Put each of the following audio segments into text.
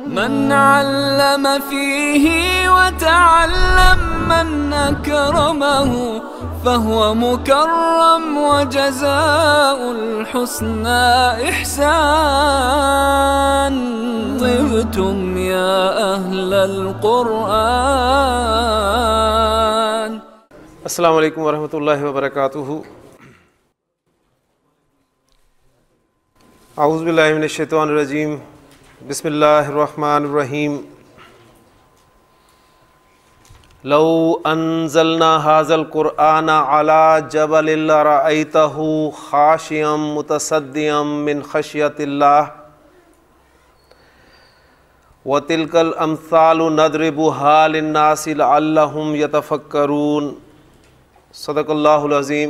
من علم فيه وتعلم من أكرمه فهو مكرم وجزاء الحسنى إحسان. طبتم يا أهل القرآن. अस्सलामु अलैकुम वरहमतुल्लाहि वबरकातुहू। औज़ु बिल्लाहि मिनश शैतानिर रजीम। बिस्मिल्लाहिर रहमानिर रहीम। लौ अंज़लना हाज़ल क़ुरआना अला जबलिन लरअयतहु ख़ाशिअम मुतसद्दिअम मिन ख़श्यतिल्लाह व तिलकल अम्सालु नदरिबुहा लिन्नासि लअल्लहुम यतफ़क्करून। सदक़ल्लाहुल अज़ीम।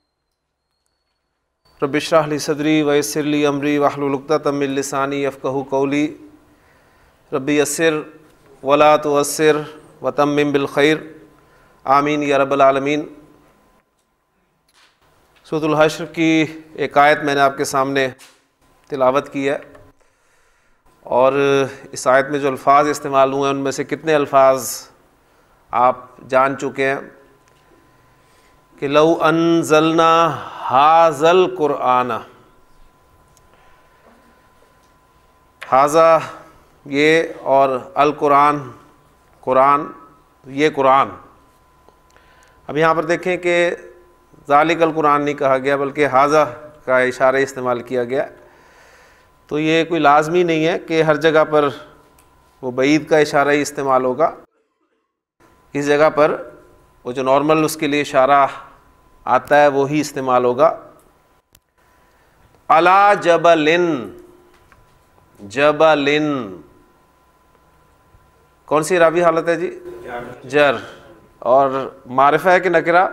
रब्बि इश्रह ली सदरी व यस्सिर ली अमरी वहलुल उक़दतम मिन लिसानी यफ़क़हू क़ौली। रब्बि यस्सिर वला तुअस्सिर व तम्मिम बिल खैर। आमीन या रब्बल आलमीन। सूरतुल हश्र की एक आयत मैंने आपके सामने तिलावत की है और इस आयत में जो अल्फ़ाज़ इस्तेमाल हुए हैं उनमें से कितने अल्फ़ाज़ आप जान चुके हैं कि लौ अंज़लना हाज़ल क़ुरआना। हाज़ा ये और अल क़ुरान कुरान, ये कुरान। अब यहाँ पर देखें कि ज़ालिकल कुरान नहीं कहा गया बल्कि हाज़ा का इशारा इस्तेमाल किया गया। तो ये कोई लाजमी नहीं है कि हर जगह पर वो बईद का इशारा ही इस्तेमाल होगा। इस जगह पर वो जो नॉर्मल उसके लिए इशारा आता है वो ही इस्तेमाल होगा। अला जबलिन, जबलिन कौन सी रावी हालत है जी? जर। और मारिफा है कि नकिरा?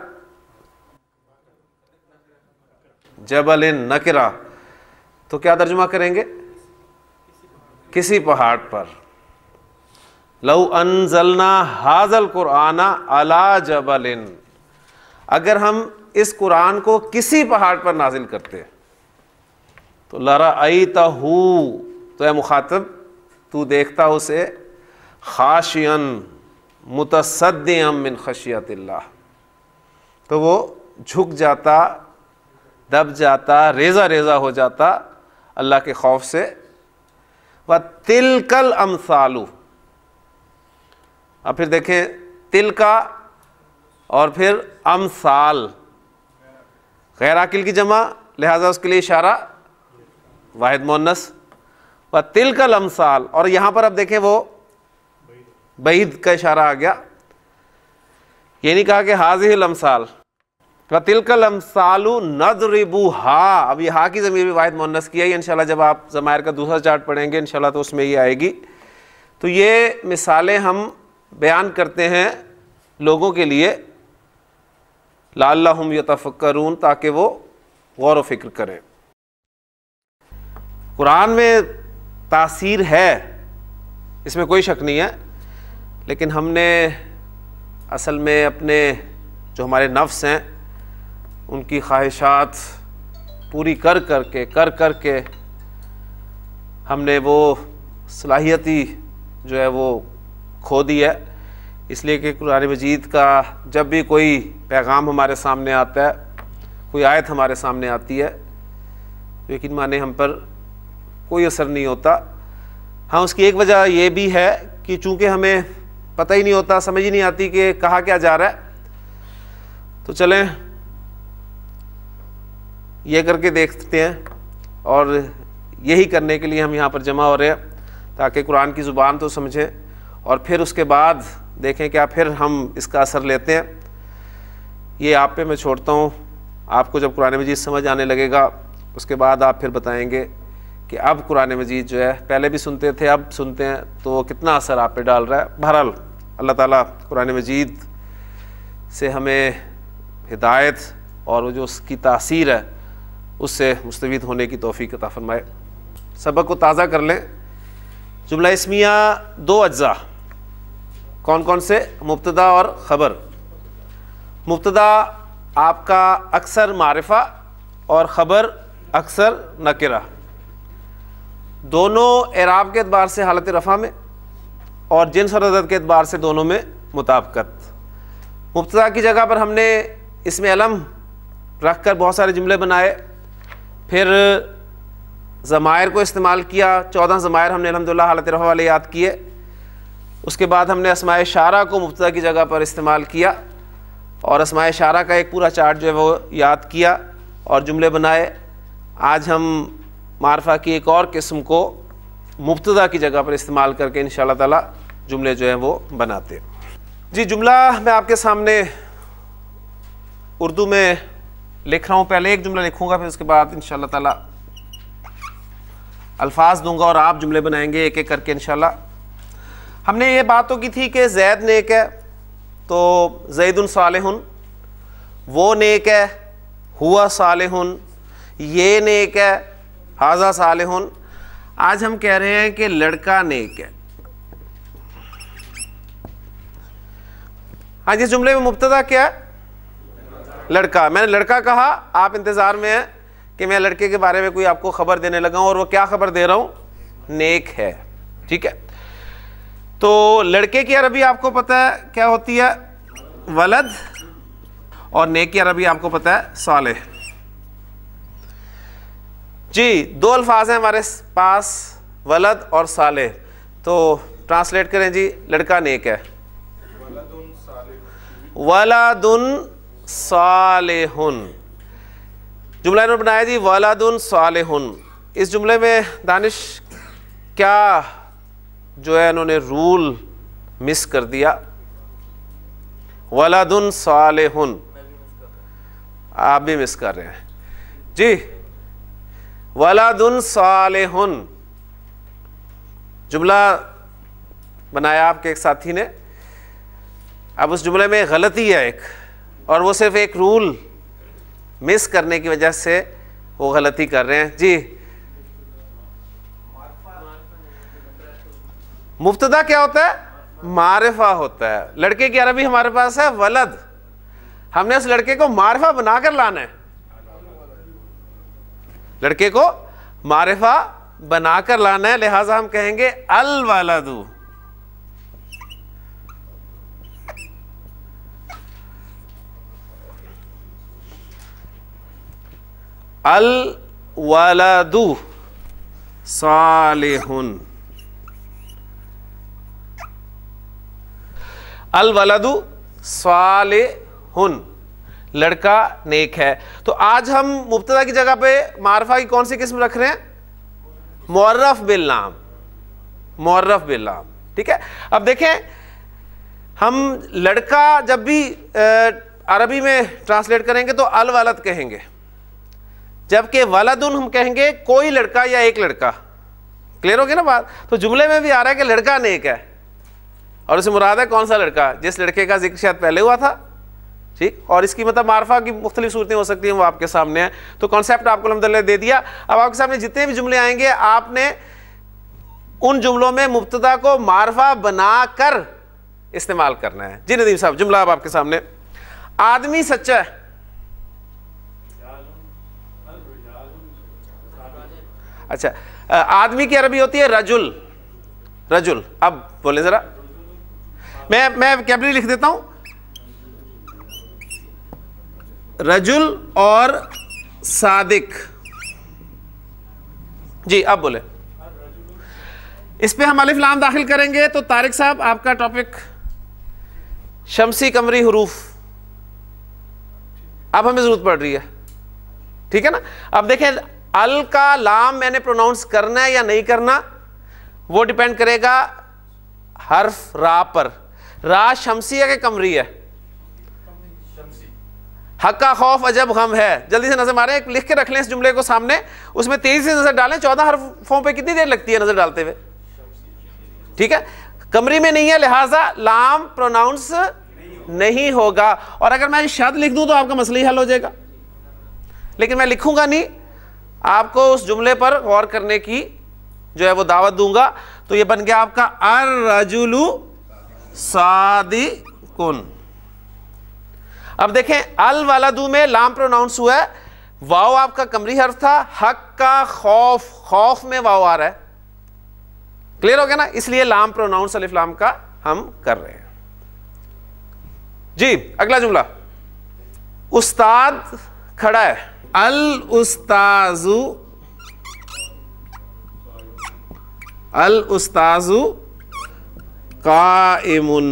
जबलिन नकिरा। तो क्या तर्जुमा करेंगे? किसी पहाड़ पर। लौ अंज़लना हाज़ल क़ुरआना अला जबलिन। अगर हम इस कुरान को किसी पहाड़ पर नाजिल करते तो लरअयतहू, तो है मुखातब, तू देखता उसे, ख़ाशिअन मुतसद्दिअम मिन ख़शियतिल्लाह, तो वो झुक जाता, दब जाता, रेज़ा रेज़ा हो जाता अल्लाह के खौफ से। व तिलकल अम्सालु। अब फिर देखें तिलका और फिर अम्साल, गैर आकिल की जमा, लिहाजा उसके लिए इशारा वाहिद मुअन्नस। व तिलकल अम्साल, और यहाँ पर अब देखें वो बईद का इशारा आ गया। ये नहीं कहा कि हाज़िहिल अम्साल। व तिलकल अम्सालु नदरिबुहा। अब ये हा की ज़मीर भी वाहिद मुअन्नस की है। इंशाल्लाह जब आप ज़मायर का दूसरा चार्ट पढ़ेंगे इंशाल्लाह तो उसमें ये आएगी। तो ये मिसालें हम बयान करते हैं लोगों के लिए, लअल्लहुम यतफ़क्करून, ताकि वो गौर व फिक्र करें। कुरान में तासीर है, इसमें कोई शक नहीं है, लेकिन हमने असल में अपने जो हमारे नफ्स हैं उनकी ख्वाहिशात पूरी कर करके हमने वो सलाहियत ही जो है वो खो दी है। इसलिए कि कुरान मजीद का जब भी कोई पैगाम हमारे सामने आता है, कोई आयत हमारे सामने आती है, तो यकीन माने हम पर कोई असर नहीं होता। हाँ, उसकी एक वजह यह भी है कि चूँकि हमें पता ही नहीं होता, समझ ही नहीं आती कि कहा क्या जा रहा है। तो चलें ये करके देखते हैं, और यही करने के लिए हम यहाँ पर जमा हो रहे हैं ताकि कुरान की ज़ुबान तो समझें और फिर उसके बाद देखें क्या फिर हम इसका असर लेते हैं। ये आप पे मैं छोड़ता हूँ। आपको जब कुरान मजीद समझ आने लगेगा उसके बाद आप फिर बताएंगे कि अब कुरान मजीद जो है, पहले भी सुनते थे अब सुनते हैं, तो वो कितना असर आप पे डाल रहा है। बहरहाल अल्लाह ताला कुरान मजीद से हमें हिदायत और वो जो उसकी तासीर है उससे मुस्तफ़ीद होने की तौफ़ीक़ अता फ़रमाए। सबक को ताज़ा कर लें। जुमला इस्मिया दो अज्जा, कौन कौन से? मुब्तदा और ख़बर। मुब्तदा आपका अक्सर मारिफा और ख़बर अक्सर नकिरा। दोनों एराब के एतबार से हालत रफ़ा में और जिन्स और अदद के एतबार से दोनों में मुताबिकत। मुब्तदा की जगह पर हमने इसमें अलम रख कर बहुत सारे जुमले बनाए, फिर ज़मायर को इस्तेमाल किया, 14 ज़मायर हमने अल्हम्दुलिल्लाह हालत रफ़ा वाले याद किए। उसके बाद हमने अस्माए इशारा को मुब्तदा की जगह पर इस्तेमाल किया और अस्माए इशारा का एक पूरा चार्ट जो है वो याद किया और जुमले बनाए। आज हम मारफा की एक और किस्म को मुब्तदा की जगह पर इस्तेमाल करके इंशाअल्लाह ताला जुमले जो हैं वो बनाते हैं। जी, जुमला मैं आपके सामने उर्दू में लिख रहा हूँ। पहले एक जुमला लिखूँगा, फिर उसके बाद इंशाअल्लाह ताला अल्फाज दूंगा और आप जुमले बनाएंगे एक एक करके इंशाअल्लाह। हमने ये बात तो की थी कि जैद नेक है, तो ज़ैदुन सालिहुन, वो नेक है, हुआ सालिहुन, ये नेक है, हाजा सालिहुन। आज हम कह रहे हैं कि लड़का नेक है। आज इस जुमले में मुब्तदा क्या है? लड़का। मैंने लड़का कहा, आप इंतज़ार में हैं कि मैं लड़के के बारे में कोई आपको खबर देने लगा हूं, और वो क्या खबर दे रहा हूं? नेक है। ठीक है, तो लड़के की अरबी आपको पता है क्या होती है? वलद। और नेक की अरबी आपको पता है सालेह। जी, दो अल्फाज हैं हमारे पास, वलद और सालेह। तो ट्रांसलेट करें जी। लड़का नेक है, वलदुन सालेहुन। जुमला इन्होंने बनाया जी वलदुन सालेहुन। इस जुमले में दानिश क्या जो है इन्होंने रूल मिस कर दिया? वलदुन सालेहुन, आप भी मिस कर रहे हैं जी। वलदुन सालेहुन जुमला बनाया आपके एक साथी ने। अब उस जुमले में गलती है एक, और वो सिर्फ एक रूल मिस करने की वजह से वो गलती कर रहे हैं जी। मुब्तदा क्या होता है? मारिफा होता है। लड़के की अरबी हमारे पास है वलद, हमने उस लड़के को मारिफा बनाकर लाना है। लड़के को मारिफा बनाकर लाना है, लिहाजा हम कहेंगे अल वलदु। अल वलदु सालिहुन। अल वलदु सालिहुन, लड़का नेक है। तो आज हम मुब्तदा की जगह पे मारफा की कौन सी किस्म रख रहे हैं? मुअर्रफ बिल नाम। मुअर्रफ बिल नाम, ठीक है। अब देखें, हम लड़का जब भी अरबी में ट्रांसलेट करेंगे तो अल वलद कहेंगे, जबकि वलदुन हम कहेंगे कोई लड़का या एक लड़का। क्लियर हो गया ना बात? तो जुमले में भी आ रहा है कि लड़का नेक है, और उसे मुराद है कौन सा लड़का? जिस लड़के का जिक्र शायद पहले हुआ था। ठीक, और इसकी मतलब मारफा की मुख्तलिफ सूरतें हो सकती हैं, वो आपके सामने है। तो कॉन्सेप्ट आपको अल्हम्दुलिल्लाह दे दिया। अब आपके सामने जितने भी जुमले आएंगे, आपने उन जुमलों में मुब्तदा को मारफा बनाकर इस्तेमाल करना है। जी नदीम साहब, जुमला अब आपके सामने। आदमी सच्चा है। अच्छा, आदमी की अरबी होती है रजुल। रजुल, अब बोले जरा। मैं कैबरी लिख देता हूं, रजुल और सादिक। जी, अब बोले। इस पे हम अलिफ लाम दाखिल करेंगे। तो तारिक साहब, आपका टॉपिक शमसी कमरी हुरूफ, अब हमें जरूरत पड़ रही है। ठीक है ना? अब देखें, अल का लाम मैंने प्रोनाउंस करना है या नहीं करना, वो डिपेंड करेगा हर्फ रा पर। रा शमसी है कि कमरी है? हक्का खौफ अजब गम है। जल्दी से नजर मारें, लिख के रख लें इस जुमले को सामने, उसमें तेजी से नजर डालें। 14 हर्फों पे कितनी देर लगती है नजर डालते हुए? ठीक है, कमरी में नहीं है, लिहाजा लाम प्रोनाउंस नहीं होगा। और अगर मैं शद लिख दूं तो आपका मसला ही हल हो जाएगा, लेकिन मैं लिखूंगा नहीं, आपको उस जुमले पर गौर करने की जो है वो दावत दूंगा। तो ये बन गया आपका अर्रजुलु सादिकुन। अब देखें, अल वलदु में लाम प्रोनाउंस हुआ है, वाव आपका कमरी हर्फ था। हक का खौफ, खौफ में वाव आ रहा है। क्लियर हो गया ना? इसलिए लाम प्रोनाउंस अलिफ लाम का हम कर रहे हैं जी। अगला जुमला, उस्ताद खड़ा है। अल उस्ताजु, अल उस्ताजु काइमुन।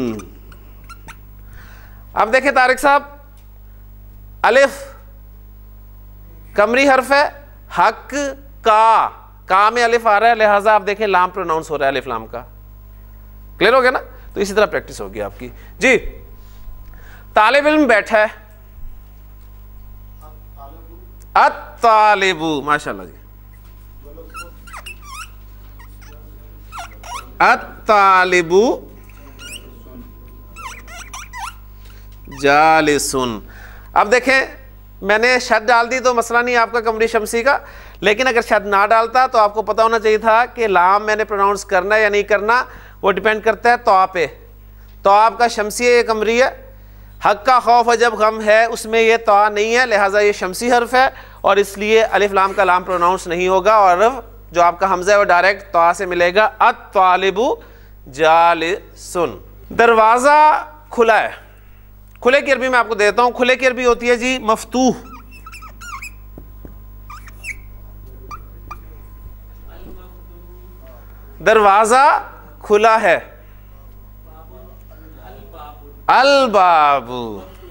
अब देखिए तारिक साहब, अलिफ कमरी हर्फ है, हक का में अलिफ आ रहा है, लिहाजा आप देखें लाम प्रोनाउंस हो रहा है अलिफ लाम का। क्लियर हो गया ना? तो इसी तरह प्रैक्टिस होगी आपकी जी। तालिब इल्म बैठा है, अत्तालिबु, माशाल्लाह जी, अत्तालिबु जालिसुन। अब देखें, मैंने शद डाल दी तो मसला नहीं आपका कमरी शमसी का, लेकिन अगर शद ना डालता तो आपको पता होना चाहिए था कि लाम मैंने प्रोनाउंस करना है या नहीं करना, वो डिपेंड करता है तौ पे। तो आपका शमसी है, ये कमरी है। हक का खौफ जब गम है, उसमें ये तौ नहीं है, लिहाजा ये शमसी हर्फ है और इसलिए अलिफ लाम का लाम प्रोनाउंस नहीं होगा और जो आपका हमजा है वो डायरेक्ट तौ से मिलेगा, अत्तालिबु जालिसुन। दरवाज़ा खुला है। खुले की अरबी मैं आपको देता हूं। खुले की अरबी होती है जी मफ्तूह। दरवाजा खुला है, अल बाबू,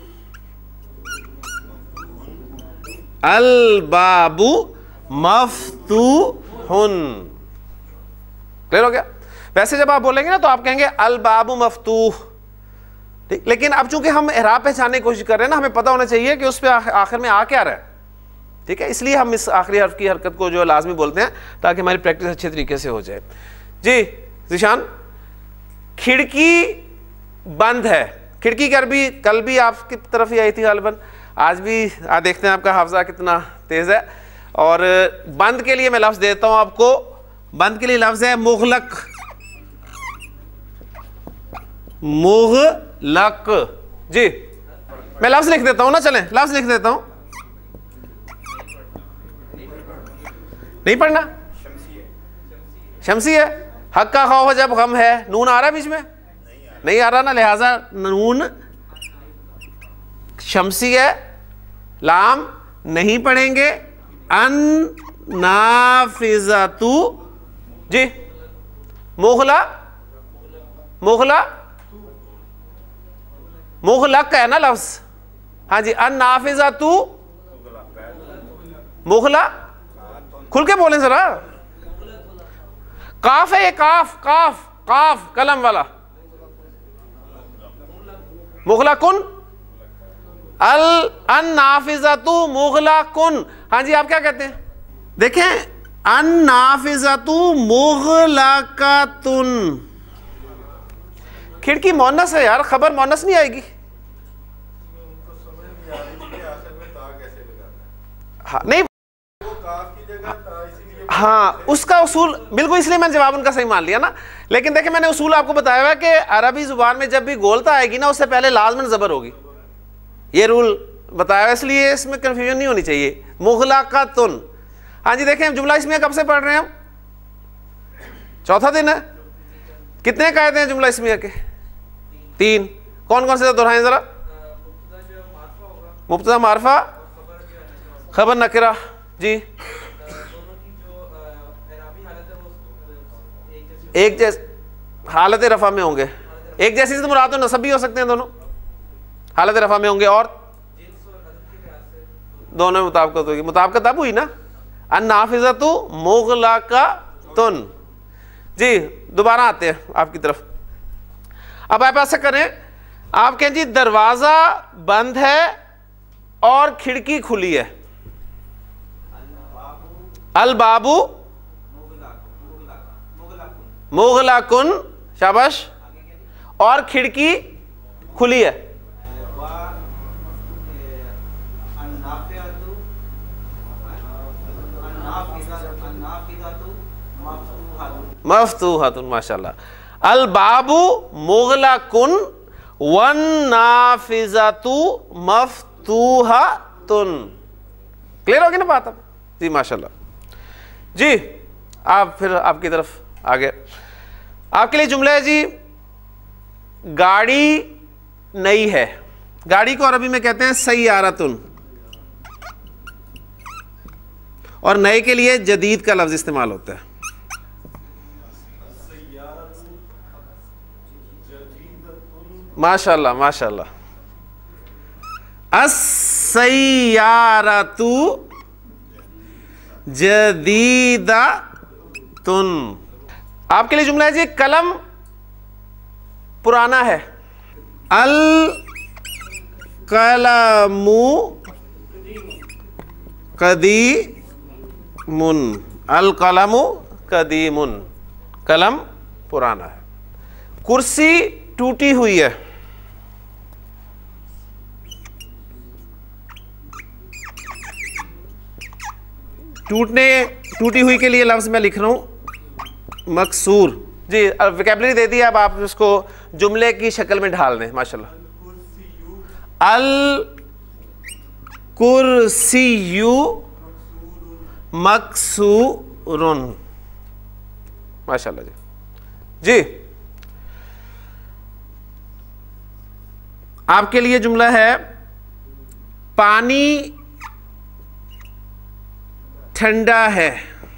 अल बाबू मफ्तूहुन। क्लियर हो गया? वैसे जब आप बोलेंगे ना तो आप कहेंगे अल बाबू मफ्तूह, ठीक। लेकिन अब चूंकि हम इराब पहचानने की कोशिश कर रहे हैं ना, हमें पता होना चाहिए कि उस पर आखिर में आ क्या रहा है, ठीक है। इसलिए हम इस आखिरी हर्फ की हरकत को जो लाजमी बोलते हैं ताकि हमारी प्रैक्टिस अच्छे तरीके से हो जाए जी। जिशान, खिड़की बंद है। खिड़की की अरबी कल भी आपकी तरफ ही आई थी गालिबन, आज भी देखते हैं आपका हाफजा कितना तेज है। और बंद के लिए मैं लफ्ज देता हूं आपको। बंद के लिए लफ्ज है मुगलक, मुगलक जी। मैं लफ्ज लिख देता हूं ना, चलें लफ्ज लिख देता हूं। नहीं पढ़ना? शमसी है। हक का खौफ जब गम है, नून आ रहा है बीच में? नहीं आ रहा ना, लिहाजा नून शमसी है, लाम नहीं पढ़ेंगे। अन नाफिज़तु जी, मुगला, मुगला मुगलक है ना लफ्ज, हाँ जी। अन नाफिज़तु मुगला, खुल के बोलें जरा। काफ है ये, काफ, काफ, काफ कलम वाला। मुगलकुन, अल अन नाफिज़तु मुगलकुन। हाँ जी, आप क्या कहते हैं? देखें, अन नाफिज़तु मुगलकतुन। खिड़की मोनस है यार, खबर मोनस नहीं आएगी। हाँ नहीं, हाँ उसका उसूल बिल्कुल, इसलिए मैंने जवाब उनका सही मान लिया ना। लेकिन देखिए, मैंने उसूल आपको बताया हुआ कि अरबी जुबान में जब भी गोलता आएगी ना, उससे पहले लाजमन जबर होगी। ये रूल बताया हुआ, इसलिए इसमें कंफ्यूजन नहीं होनी चाहिए। मुगलकतुन, हाँ जी। देखें, जुमला इसमें कब से पढ़ रहे हैं हम? चौथा दिन है। कितने कायदे हैं जुमला इसमें के? 3। कौन कौन से दोहराएं जरा? मुब्तदा मारफा, खबर नकरा जी। एक जैसे हालत रफा में होंगे। एक जैसी से मुराद तो नसब भी हो सकते हैं, दोनों हालत रफा में होंगे। और दोनों मुताबिकत होगी। मुताबिकत तब हुई ना, अन नाफिज़तु मुगलकतुन जी। दोबारा आते हैं आपकी तरफ। अब आप ऐसा करें, आप कहें जी दरवाजा बंद है और खिड़की खुली है। अल बाबू मुगलकुन, शाबाश, और खिड़की खुली है। मफ्तूहतुन, माशाल्लाह। अल बाबू मुगलकुन वन नाफिज़तु मफ्तूहतुन। क्लियर होगी ना बात अब जी? माशाल्लाह जी। आप फिर आपकी तरफ आ गए। आपके लिए जुमला है जी, गाड़ी नई है। गाड़ी को अरबी में कहते हैं सय्यारतुन, और नए के लिए जदीद का लफ्ज इस्तेमाल होता है। माशाल्लाह माशाल्लाह। अस्सय्यारतु जदीदतुन। आपके लिए जुमला है जी, कलम पुराना है। अल कलमु कदीमुन। अल कलमु कदीमुन, कलम पुराना है। कुर्सी टूटी हुई है। टूटी हुई के लिए लफ्ज मैं लिख रहा हूं मकसूर। जी वोकैबुलरी दे दी, अब आप उसको जुमले की शक्ल में ढाल दें। माशाल्लाह। अल कुर्सियु मकसूरुन। माशाल्लाह जी। जी आपके लिए जुमला है, पानी ठंडा है।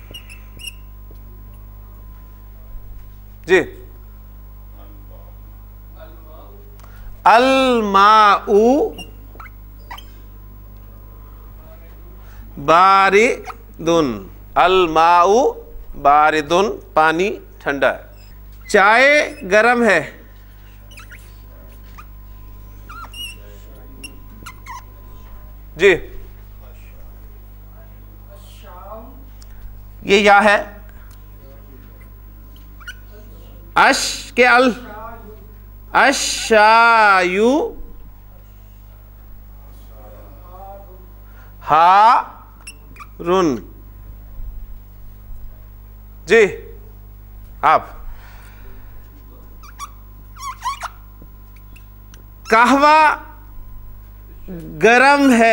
जी अलमाउ बारिदुन। अलमाउ बारिदुन, पानी ठंडा है। चाय गरम है। जी ये या है, अश के अल, अशायु हारुन। जी आप कहवा गरम है।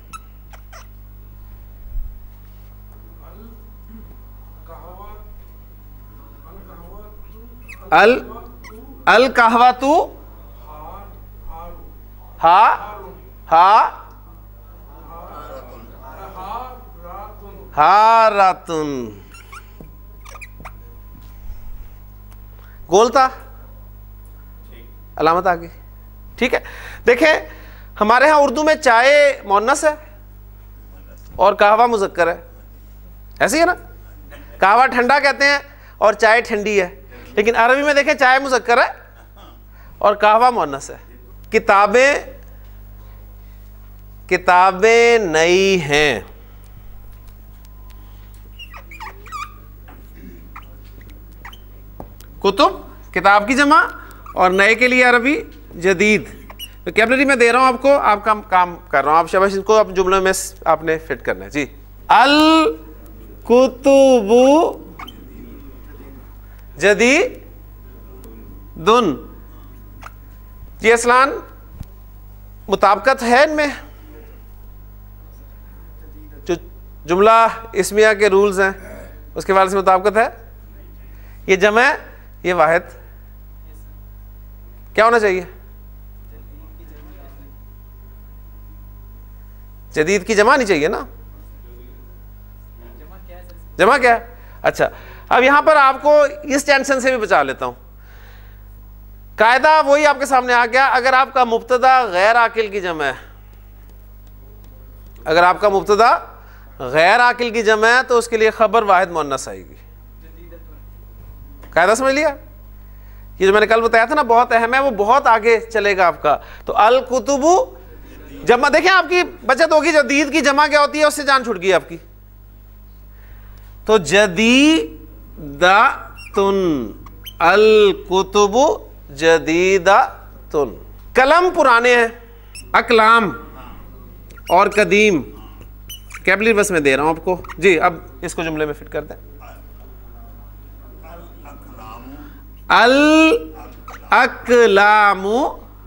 अल अल कहवा तू हा रातुन। गोल था, अलामत आ गई। ठीक है, देखें हमारे यहाँ उर्दू में चाय मुअन्नस है और कहवा मुज़क्कर है, ऐसे ही है ना। कहवा ठंडा कहते हैं और चाय ठंडी है, लेकिन अरबी में देखें चाय मुज़क्कर है और कहवा मुअन्नस है। किताबें नई हैं। कुतुब किताब की जमा और नए के लिए अरबी जदीद। वोकैबुलरी में दे रहा हूं आपको, आप काम कर रहा हूं, आप शाबाश इसको आप जुमले में आपने फिट करना है। जी अल कुतुबु जदीदुन। जी असलान मुताबिकत है इनमें, जो जुमला इस्मिया के रूल्स हैं उसके बारे से मुताबिकत है। ये जमा है, ये वाहिद, क्या होना चाहिए? जदीद की जमा नहीं चाहिए ना। जमा क्या है? अच्छा, अब यहां पर आपको इस टेंशन से भी बचा लेता हूं। कायदा वही आपके सामने आ गया। अगर आपका मुब्तदा गैर आकिल की जमा है, अगर आपका मुब्तदा गैर आकिल की जमा है तो उसके लिए खबर वाहिद मुअन्नस आएगी। कायदा समझ लिया? ये जो मैंने कल बताया था ना, बहुत अहम है, वो बहुत आगे चलेगा आपका। तो अल कुतुबु जमा, देखें आपकी बचत होगी। जदीद की जमा क्या होती है, उससे जान छूट गई आपकी। तो जदीदतुन, अल कुतुबु जदीदतुन। कलम पुराने हैं, अकलाम और कदीम। कैबली बस में दे रहा हूं आपको। जी अब इसको जुमले में फिट कर दें। अल अकलामु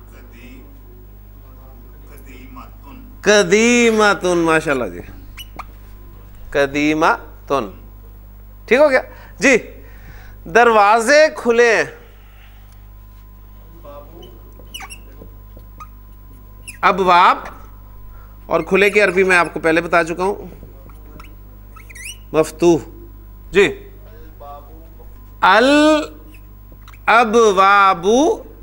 कदीमतुन। माशाल्लाह जी, कदीमतुन। ठीक हो गया जी। दरवाजे खुले, अबवाब, और खुले की अरबी मैं आपको पहले बता चुका हूं, मफ्तूह। जी, अल अबवाबु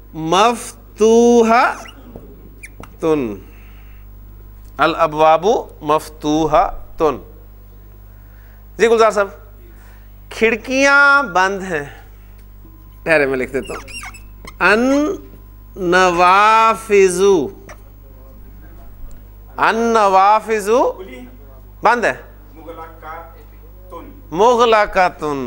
मफ्तूहतुन, अल अबवाबु मफ्तूहतुन। जी गुलजार साहब, खिड़कियां बंद हैं। ठहरे मैं लिख देता हूं, अन नवाफिजु, अन नवाफिजु बंद है, मुगलकातुन।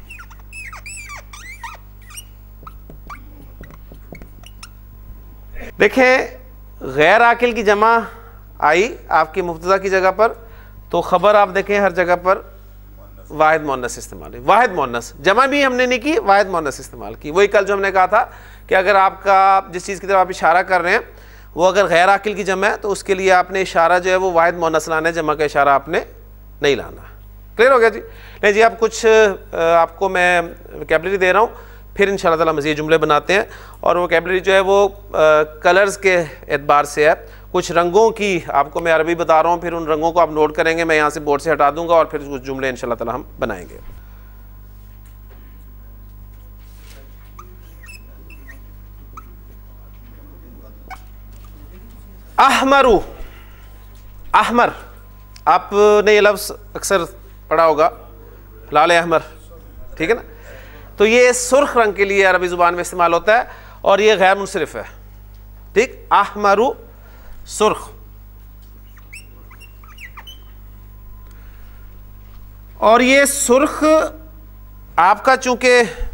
देखें गैर आकिल की जमा आई आपकी मुब्तदा की जगह पर, तो खबर आप देखें हर जगह पर वाहिद मुअन्नस इस्तेमाल है। वाहिद मुअन्नस, जमा भी हमने नहीं की, वाहिद मुअन्नस इस्तेमाल की। वही कल जो हमने कहा था कि अगर आपका जिस चीज़ की तरफ आप इशारा कर रहे हैं वो अगर गैर आकिल की जमा है तो उसके लिए आपने इशारा जो है वो वाहिद मुअन्नस लाना है, जमा का इशारा आपने नहीं लाना। क्लियर हो गया जी? नहीं जी, आप कुछ आपको मैं वोकैबुलरी दे रहा हूँ, फिर इंशाअल्लाह ताला मज़ीद जुमले बनाते हैं। और वोकैबुलरी जो है वो कलर्स के एतबार से है, कुछ रंगों की आपको मैं अरबी बता रहा हूँ, फिर उन रंगों को आप नोट करेंगे, मैं यहाँ से बोर्ड से हटा दूंगा और फिर कुछ जुमले इंशाअल्लाह ताला हम बनाएंगे। अहमरु, अहमर, आपने ये लफ्ज़ अक्सर पढ़ा होगा, लाल अहमर, ठीक है ना? तो ये सुर्ख रंग के लिए अरबी ज़ुबान में इस्तेमाल होता है और ये गैर मुनसरिफ है। ठीक, अहमरु सुर्ख। और ये सुर्ख आपका चूंकि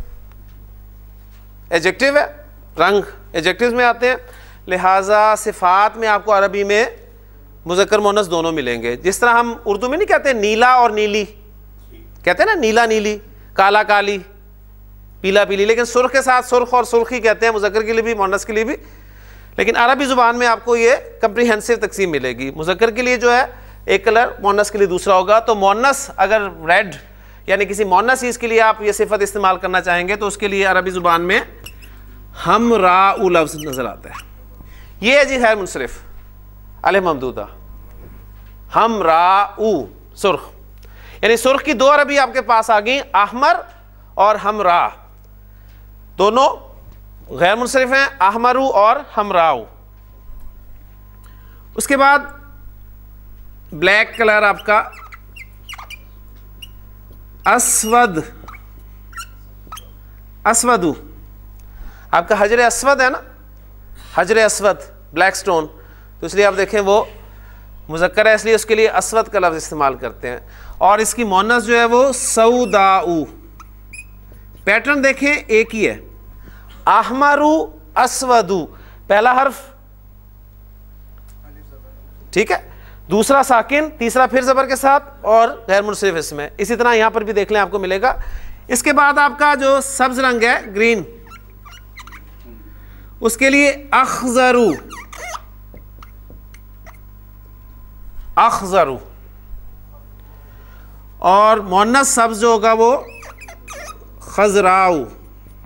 एडजेक्टिव है, रंग एडजेक्टिव्स में आते हैं, लिहाजा सिफात में आपको अरबी में मुज़क्कर मुअन्नस दोनों मिलेंगे। जिस तरह हम उर्दू में नहीं कहते नीला और नीली, कहते हैं ना नीला नीली, काला काली, पीला पीली, लेकिन सुर्ख के साथ सुर्ख और सुर्खी कहते हैं मुज़क्कर के लिए भी मुअन्नस के लिए भी। लेकिन अरबी ज़ुबान में आपको ये कंप्रीहेंसिव तकसीम मिलेगी। मुज़क्कर के लिए जो है एक कलर, मुअन्नस के लिए दूसरा होगा। तो मुअन्नस अगर रेड यानी किसी मुअन्नस चीज़ के लिए आप ये सिफत इस्तेमाल करना चाहेंगे तो उसके लिए अरबी ज़ुबान में हमराउ लफ्ज़ नज़र आता है। ये है जी गैर मुनसरिफ, अलफ ममदूदा, हमराउ सुर्ख, यानी सुर्ख की दो अरबी आपके पास आ गई, अहमर और हमरा, दोनों गैर मुनसरिफ हैं, अहमरु और हमराउ। उसके बाद ब्लैक कलर आपका अस्वद, अस्वदु, आपका हजर अस्वद है ना, हजर अस्वद ब्लैक स्टोन, तो इसलिए आप देखें वो मुज़क्कर है इसलिए उसके लिए अस्वद का लफ्ज़ इस्तेमाल करते हैं। और इसकी मुअन्नस जो है वो सऊदाउ। पैटर्न देखें एक ही है, अहमरु अस्वदु, पहला हर्फ ठीक है, दूसरा साकिन, तीसरा फिर ज़बर के साथ और गैर मुनसरिफ इसमें। इसी तरह यहां पर भी देख लें आपको मिलेगा। इसके बाद आपका जो सब्ज रंग है ग्रीन, उसके लिए अखजरु, अखजरु, और मुअन्नस सब्ज जो होगा वो खजराउ,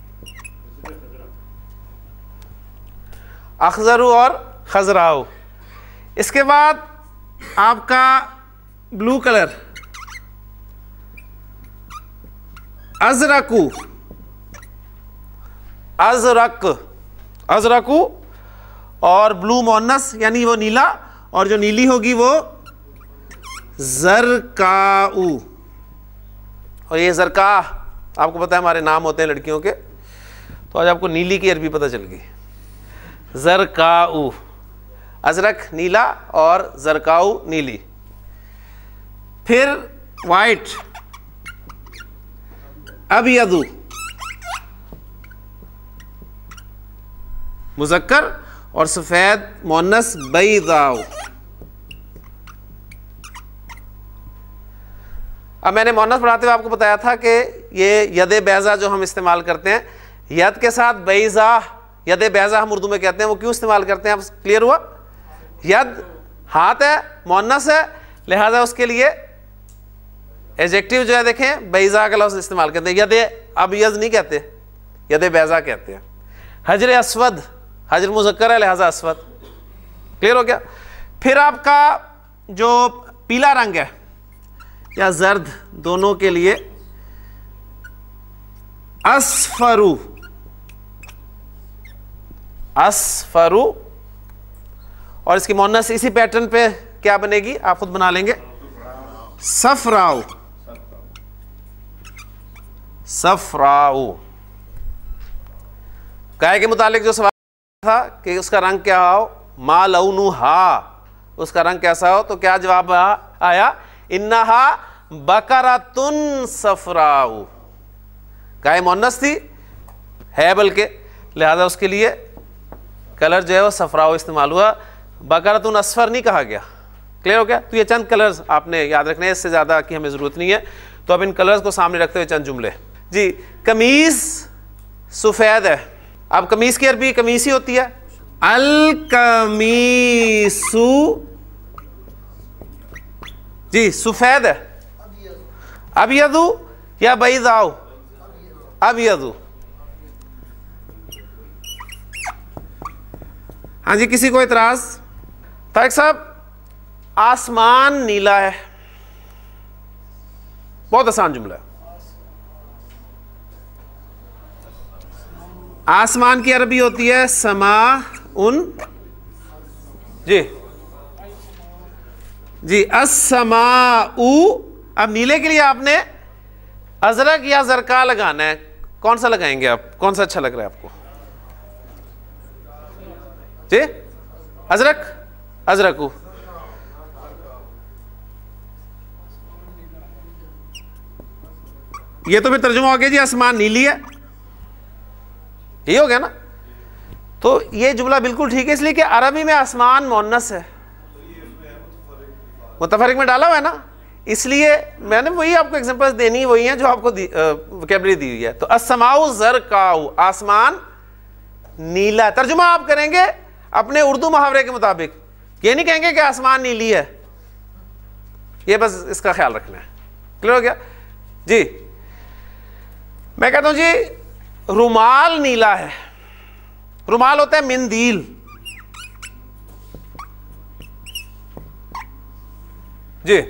अखजरु और खजराउ। इसके बाद आपका ब्लू कलर अजरकु, अजरक, अजरकु, और ब्लू मुअन्नस यानी वो नीला, और जो नीली होगी वो जरकाउ। और ये जरका आपको पता है हमारे नाम होते हैं लड़कियों के, तो आज आपको नीली की अरबी पता चल गई, जरकाउ, अजरक नीला और जरकाउ नीली। फिर वाइट अबयदु मुज़क्कर, और सफेद मुअन्नस बैदाउ। अब मैंने मुअन्नस पढ़ाते हुए आपको बताया था कि ये यद बैज़ा जो हम इस्तेमाल करते हैं, यद के साथ बैज़ा, यद बैज़ा हम उर्दू में कहते हैं, वो क्यों इस्तेमाल करते हैं? अब क्लियर हुआ? यद हाथ है, मुअन्नस है, लिहाजा उसके लिए एडजेक्टिव जो है देखें बैज़ा का लफ्ज़ इस्तेमाल करते हैं, यदे अबयज़ नहीं कहते, यदे बैज़ा कहते हैं। हजर अस्वद, हजर मुज़क्कर है लिहाजा अस्वद। क्लियर हो गया। फिर आपका जो पीला रंग है या जर्द, दोनों के लिए अस्फरू, अस्फरू, और इसकी मोनस इसी पैटर्न पे क्या बनेगी आप खुद बना लेंगे, सफराऊ, सफराऊ। गाय के मुतालिक जो सवाल था कि उसका रंग क्या हो, मा लौनु हा, उसका रंग कैसा हो, तो क्या जवाब आया, इन्नहा बकरातुन सफराऊ। गाय मोनस थी, है बल्कि, लिहाजा उसके लिए कलर जो है वो सफराऊ इस्तेमाल हुआ, बकरातुन असफर नहीं कहा गया। क्लियर हो गया। तो ये चंद कलर्स आपने याद रखने हैं, इससे ज़्यादा की हमें ज़रूरत नहीं है। तो अब इन कलर्स को सामने रखते हुए चंद जुमले जी। कमीज़ सफ़ेद है, अब कमीज़ की अरबी कमीज़ ही होती है, अल कमीसु जी सफ़ेद है, अबयदु या बैज़ाउ, अबयदु। हाँ जी, किसी को इतराज? तारिक साहब, आसमान नीला है, बहुत आसान जुमला है। आसमान की अरबी होती है समा उन जी जी, अस्समाउ। अब नीले के लिए आपने अजरक या जरका लगाना है, कौन सा लगाएंगे आप, कौन सा अच्छा लग रहा है आपको जी? अजरक, अजरकू। ये तो फिर तर्जुमा हो गया जी, आसमान नीली है, ये हो गया ना। तो ये जुमला बिल्कुल ठीक है, इसलिए कि अरबी में आसमान मुअन्नस है, मुतफरिक में डाला हुआ है ना, इसलिए मैंने वही आपको एग्जांपल्स देनी वही है जो आपको वोकैबुलरी दी हुई है। तो अस्समाउ ज़रकाउ, आसमान नीला। तर्जुमा आप करेंगे अपने उर्दू मुहावरे के मुताबिक, ये नहीं कहेंगे कि आसमान नीली है, ये बस इसका ख्याल रखना है। क्लियर हो गया जी। मैं कहता हूं जी रुमाल नीला है, रुमाल होता है मिंदील जी,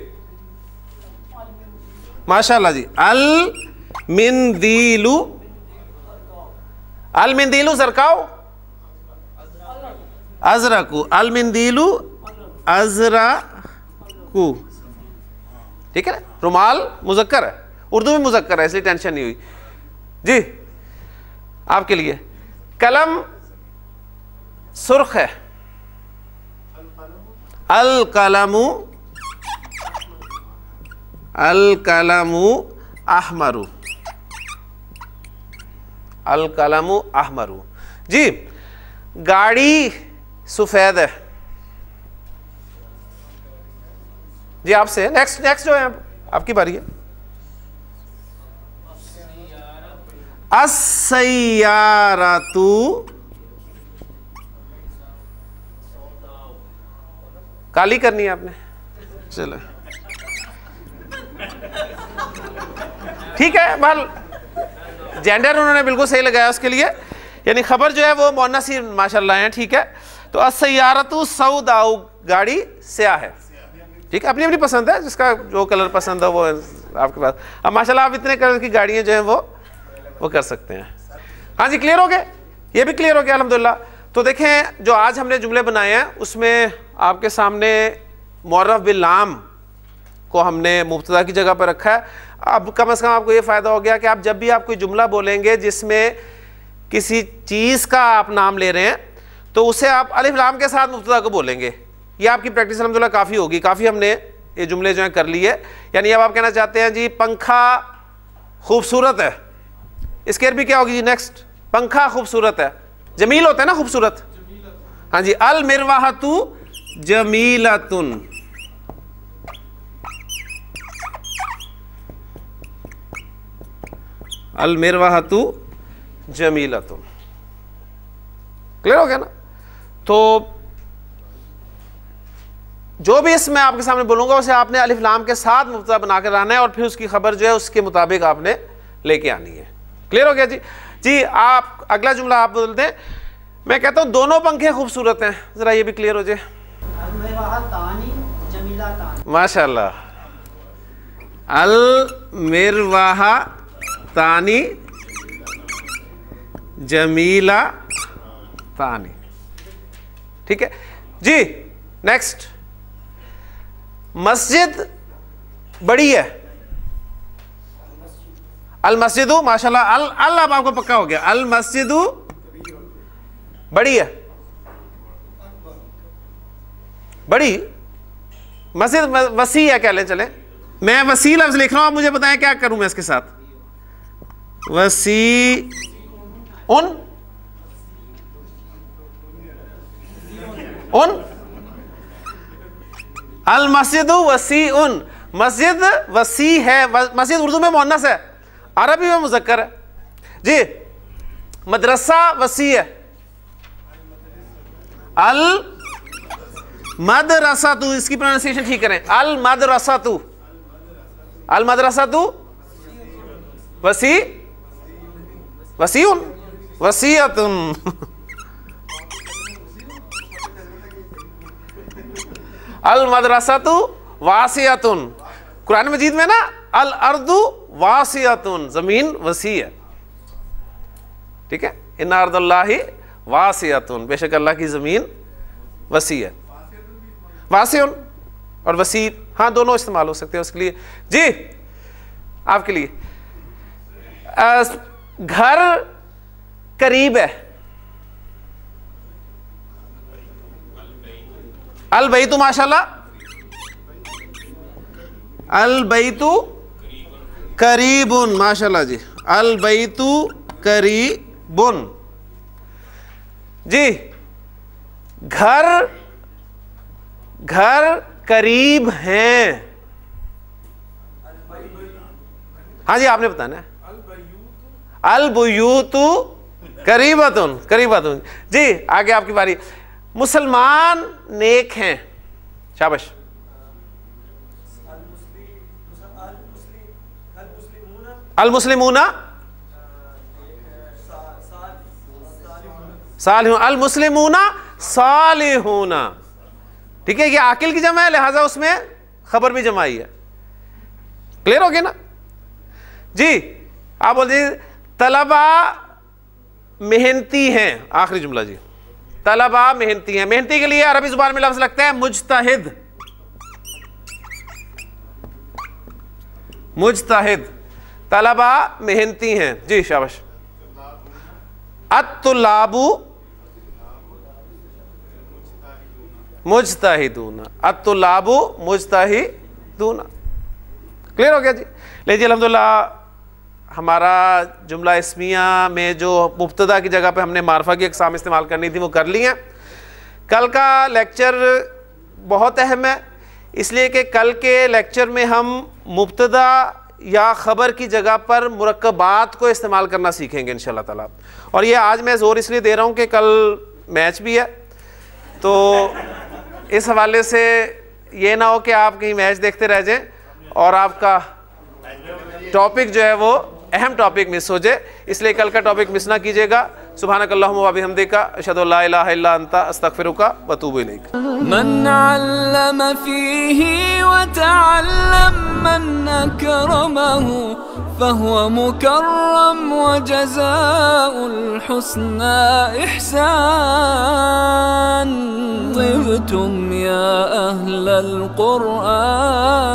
माशाल्लाह जी। अल मिंदीलू, अल मिंदीलू ज़रकाउ, अजरकू, अल मिंदीलू अजरकू। ठीक है ना, रुमाल मुज़क्कर है, उर्दू में मुज़क्कर है, इसलिए टेंशन नहीं हुई जी। आपके लिए कलम सुर्ख है, अल कलमु, अल कलमु अहमरु, अल कलमु अहमरु जी। गाड़ी सफेद है जी। आपसे नेक्स्ट जो है आपकी बारी है। अस्सय्यारतु, काली करनी है आपने, चलो ठीक है। बहरहाल जेंडर उन्होंने बिल्कुल सही लगाया उसके लिए, यानी खबर जो है वो मुअन्नस ही माशाल्लाह है। ठीक है, तो अस्सय्यारतु सौदाउ, गाड़ी स्याह है। ठीक है, अपनी अपनी पसंद है, जिसका जो कलर पसंद है वो आपके पास। अब माशाल्लाह आप इतने कलर की गाड़ियां जो हैं वो कर सकते हैं। हाँ जी, क्लियर हो गए, ये भी क्लियर हो गया अल्हम्दुलिल्लाह। तो देखें जो आज हमने जुमले बनाए हैं उसमें आपके सामने मुअर्रफ बिल लाम को हमने मुब्तदा की जगह पर रखा है। अब कम से कम आपको ये फ़ायदा हो गया कि आप जब भी आप कोई जुमला बोलेंगे जिसमें किसी चीज़ का आप नाम ले रहे हैं तो उसे आप अलिफ लाम के साथ मुब्तदा को बोलेंगे। ये आपकी प्रैक्टिस अल्हम्दुलिल्लाह काफ़ी होगी, काफ़ी हमने ये जुमले जो हैं कर लिए। यानी अब आप कहना चाहते हैं जी पंखा खूबसूरत है, इसकी अरबी क्या होगी जी? नेक्स्ट, पंखा खूबसूरत है, जमील होता है ना खूबसूरत। हाँ जी, अल मिरवाहतु जमीलतुन, अल मिरवाहतु जमीलतुन। क्लियर हो गया ना? तो जो भी इसमें आपके सामने बोलूंगा उसे आपने अलिफ लाम के साथ मुब्तदा बनाकर आना है और फिर उसकी खबर जो है उसके मुताबिक आपने लेके आनी है। क्लियर हो गया जी? जी आप अगला जुमला आप बोलते हैं, मैं कहता हूं दोनों पंखे खूबसूरत हैं, जरा ये भी क्लियर हो जाए। माशाल्लाह, अल मिरवाहा तानी जमीला तानी। ठीक है जी। नेक्स्ट, मस्जिद बड़ी है। अल मस्जिदु, माशाल्लाह, अल अब आपको पक्का हो गया, अल मस्जिदु बड़ी है। बड़ी मस्जिद वसी है, क्या लें चले? मैं वसी लफ्ज लिख रहा हूं, आप मुझे बताएं क्या करूं मैं इसके साथ? वसी उन अल मस्जिद वसी उन, मस्जिद वसी है। मस्जिद उर्दू में मुअन्नस है, अरबी में मुज़क्कर है जी। मदरसा वसी है। अल मदरसातु, इसकी प्रोनाउंसिएशन ठीक करें, अल मदरसातु, अल मदरसातु वसी वसीउन वसीयतुन। अल मदरसातु वासियतुन, कुरान मजीद में ना अल अर्दु वासियतुन, जमीन वसी है। ठीक है, इन्ना अर्दुल्लाहि वासियतुन, बेशक अल्लाह की जमीन वसी है। वासियन और वसी, हाँ दोनों इस्तेमाल हो सकते हैं उसके लिए जी। आपके लिए घर करीब है। अल बैतु, माशाल्लाह, अल बैतु करीबुन, माशाल्लाह जी, अल बैतु करीबुन जी। घर करीब हैं। हाँ जी आपने बताना है। अल बुयूतु करीबतुन, करीबतुन जी। आगे आपकी बारी। मुसलमान नेक हैं, शाबाश। अल मुस्लिमूना सालिहून, अल मुस्लिमूना सालिहूना। ठीक है, ये आकिल की जमा है, लिहाजा उसमें खबर भी जमा ही है। क्लियर हो गया ना जी? आप बोल दीजिए तलबा मेहनती हैं, आखिरी जुमला जी। तलबा मेहनती हैं, मेहनती के लिए अरबी जुबान में लफ्ज लगता है मुजतहिद। मुजतहिद, तलबा मेहनती हैं जी, शाबाश। अत्तुलाबु मुजतहिदूना, अत्तुलाबु मुजतहिदूना। क्लियर हो गया जी? लीजिए अल्हम्दुलिल्लाह हमारा जुमला इस्मिया में जो मुब्तदा की जगह पे हमने मारफा की अक़साम इस्तेमाल करनी थी वो कर ली हैं। कल का लेक्चर बहुत अहम है, इसलिए कि कल के लेक्चर में हम मुब्तदा या ख़बर की जगह पर मुरक्कबात को इस्तेमाल करना सीखेंगे इंशाअल्लाह ताला। और ये आज मैं ज़ोर इसलिए दे रहा हूँ कि कल मैच भी है, तो इस हवाले से ये ना हो कि आप कहीं मैच देखते रह जाएं और आपका टॉपिक जो है वो अहम टॉपिक मिस हो जाए, इसलिए कल का टॉपिक मिस ना कीजिएगा। सुब्हानकल्लाहुम्मा व बिहम्दिका अशहदु अल्ला इलाहा इल्ला अंता अस्तगफिरुका व अतूबु इलैक। मन अल्लम फीही व तअल्लम मन अकरमहु फहुव मुकर्रम व जज़ाउल हुस्ना इहसान। तिबतुम या अहलल कुरआन।